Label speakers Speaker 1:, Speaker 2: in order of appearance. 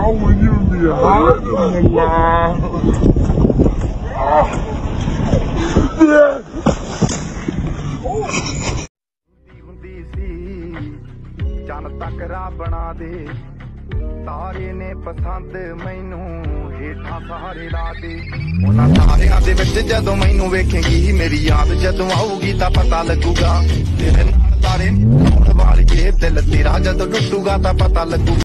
Speaker 1: when you be hiding alive.
Speaker 2: चन तकरा बना दे तारे ने पसंद मैनू हेठा सहारे ला दे उन्हां तारियां दे विच जदों मैनू वेखेंगी मेरी याद जदों आऊगी तां पता लगूगा तेरे नाल तारे वाल के दिल तेरा जदों टुटूगा तां पता लगूगा।